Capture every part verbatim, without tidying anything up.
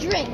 drink.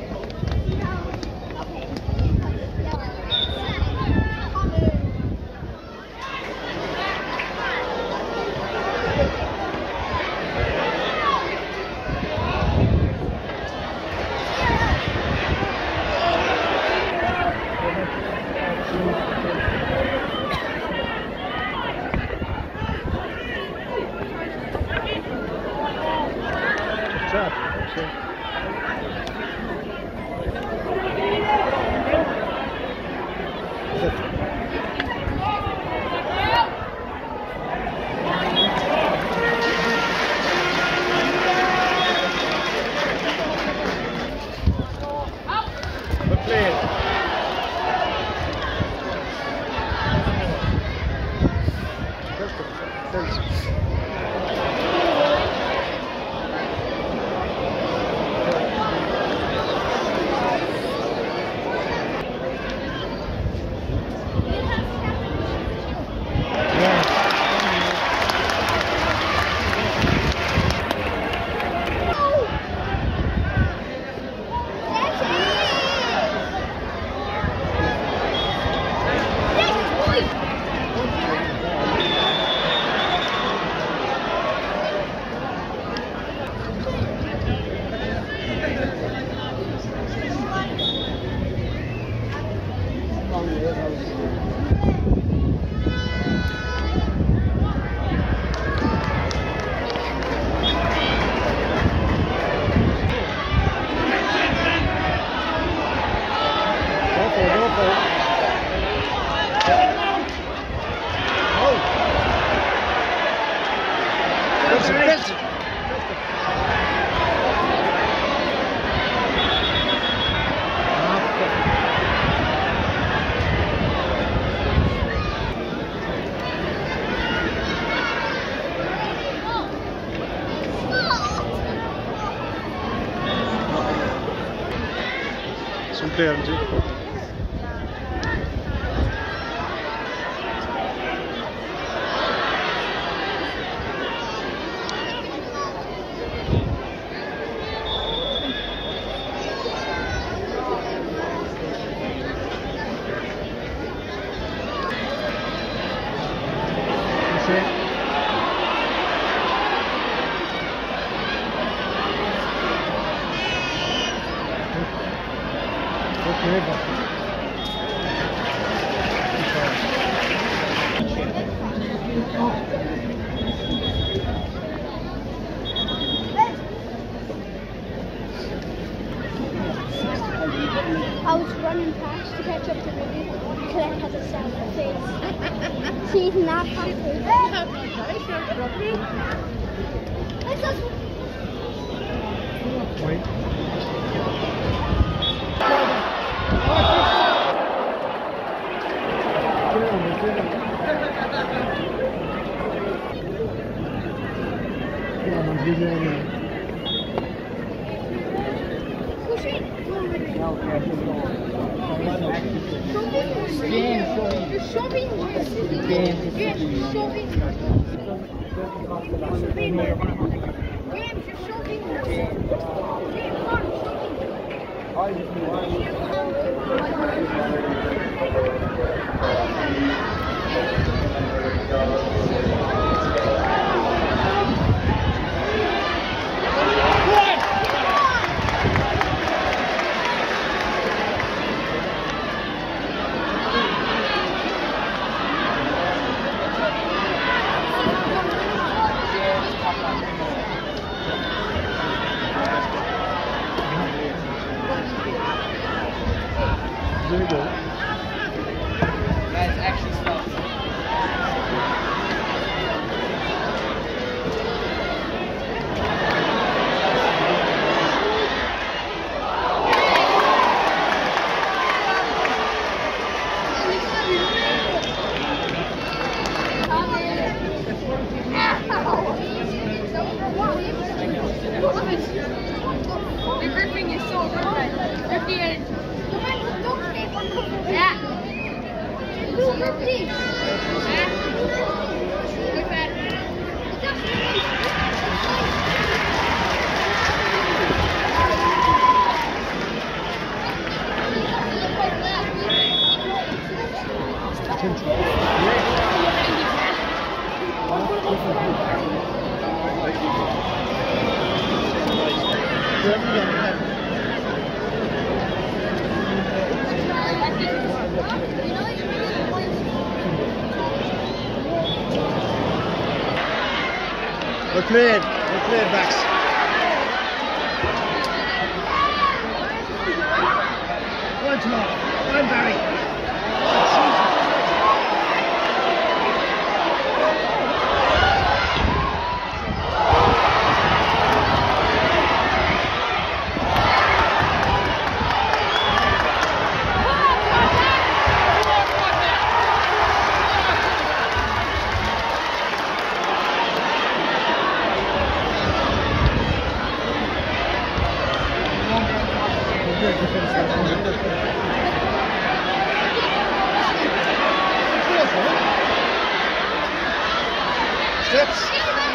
Perdu. I was running past to catch up to Ruby. Claire had a sad face. She's not happy. Wait. There you go. That's actually stuff. The gripping is so good. Grip the end. Yeah. Grip these. Yeah. Look at it. We're cleared. We're cleared, Max. One tomorrow. One Barry. Steps.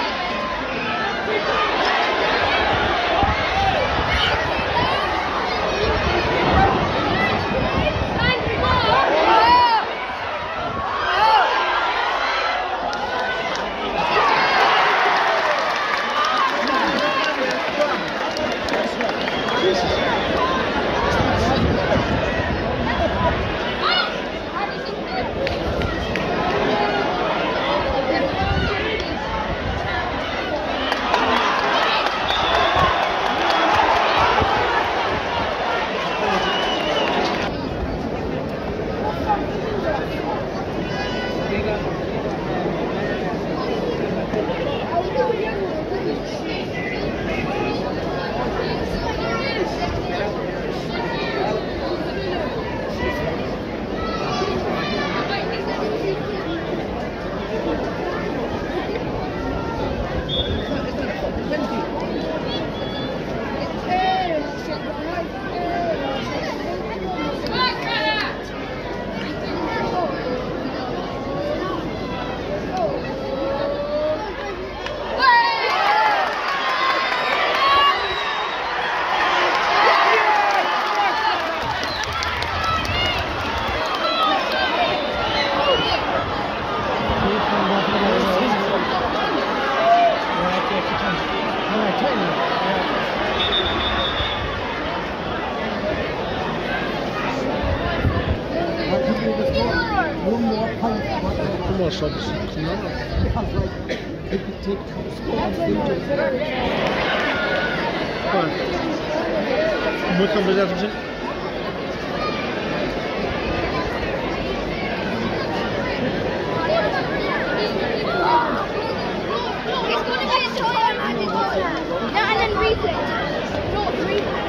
Moet gaan bezetten zijn. No, and then replay. No, replay.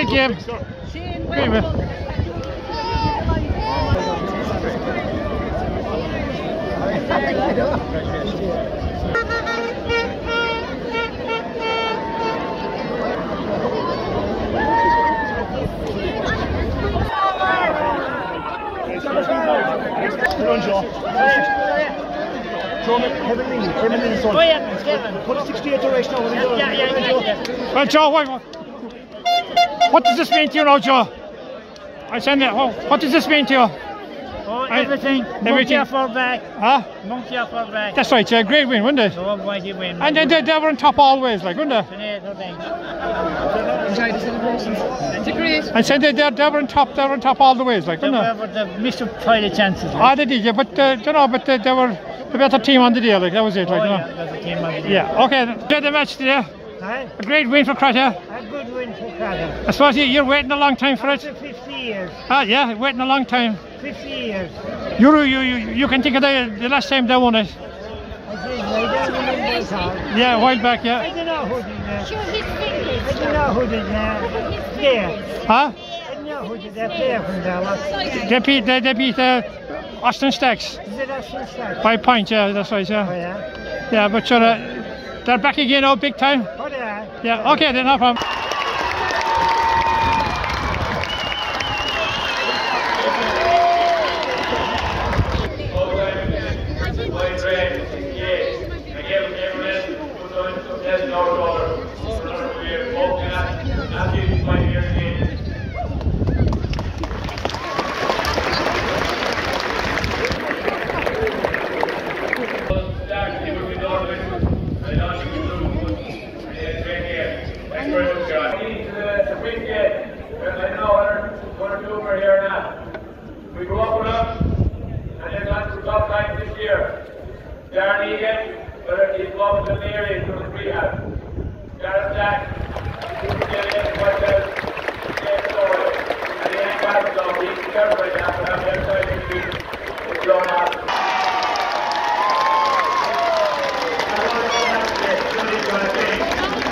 Great game. Great win. Good on, Joe. Joe, heavenly, heavenly son. Oh yeah, Put a sixty-eight direction over the yeah, yeah, yeah, yeah. Well, Joe, what, what does this mean to you now, Joe? I send it. Oh, what does this mean to you? Oh, I- everything. everything. Monkey off our back. Huh? Monkey off our back. That's right, yeah, great win, wasn't it? So I'm going to win. And they, they, they were on top always, like, weren't they? Enjoy the celebrations. It's a great. And said they, they, they were on top, they were on top all the ways, like, They weren't were they? the missed up pile of chances. Ah, they did, yeah, but, uh, you know, but uh, they were the better team on the day, like, that was it, Oh like, you yeah, know. that's a team on the day. Yeah, okay, did the match today. Aye. A great win for Crotta. A good win for Crotta. I suppose you, you're waiting a long time for After it. fifty years. Ah, yeah, waiting a long time. fifty years. You, you, you, you can think of the, the last time they won it. I did. I don't remember the time. Yeah, a while back, I yeah. don't know who did that. Show his fingers. I don't know who did that. Yeah. Huh? I don't know who did that player from Dallas. They beat, they, they beat uh, Austin Stacks Is it Ashton Stark? by a point, yeah, that's right, Oh yeah. yeah? Yeah, but sure, uh, they're back again now, big time. Oh yeah. Yeah, okay then, no problem. We grew up with them, and they've gone through tough times this year. Darren Egan, whether he's loved in the area, he's doing rehab. Gareth Jack, he's getting in quite well, same story. And he ain't got it though, he's careful right now, but I'm outside next week. It's going on. I don't know what that's it, somebody's going to change.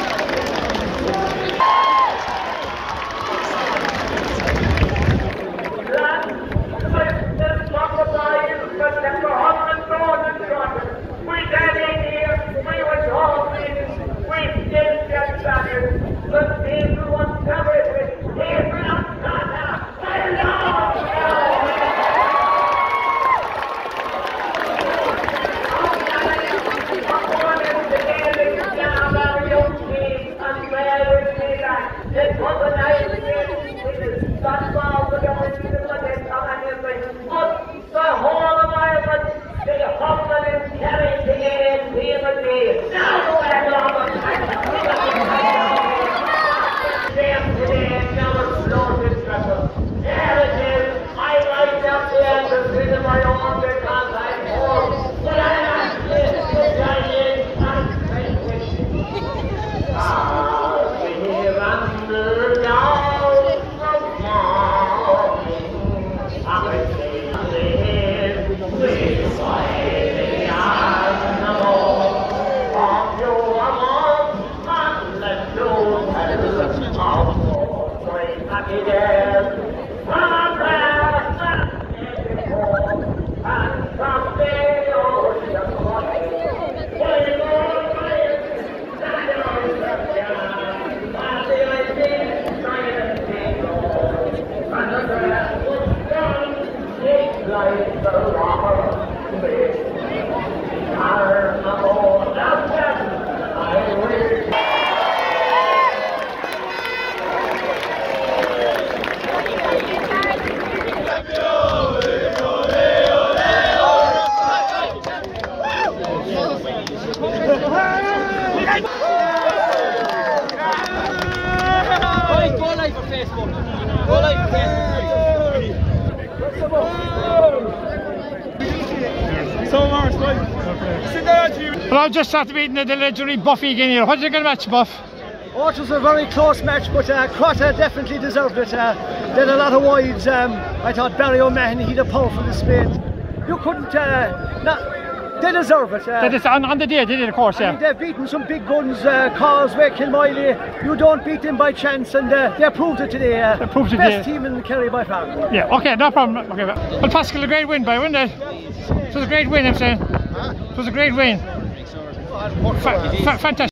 Well, I've just started meeting the legendary Buffy again here. What did you get match, Buff? Oh, it was a very close match, but uh, Crotta definitely deserved it. Uh, they had a lot of wides. Um, I thought Barry O'Mahony, he had a powerful display. You couldn't, uh, not, they deserve it. Uh, They just, on, on the day, they did, of course, I yeah. mean, they've beaten some big guns, uh, Causeway, Kilmiley. You don't beat them by chance, and uh, they proved it today. Uh, They proved it best today. team in Kerry by far. Yeah, okay, no problem. Okay, well, Pascal, a great win by, wasn't it? It was a great win, I'm saying. It was a great win. Fa fa fantastic.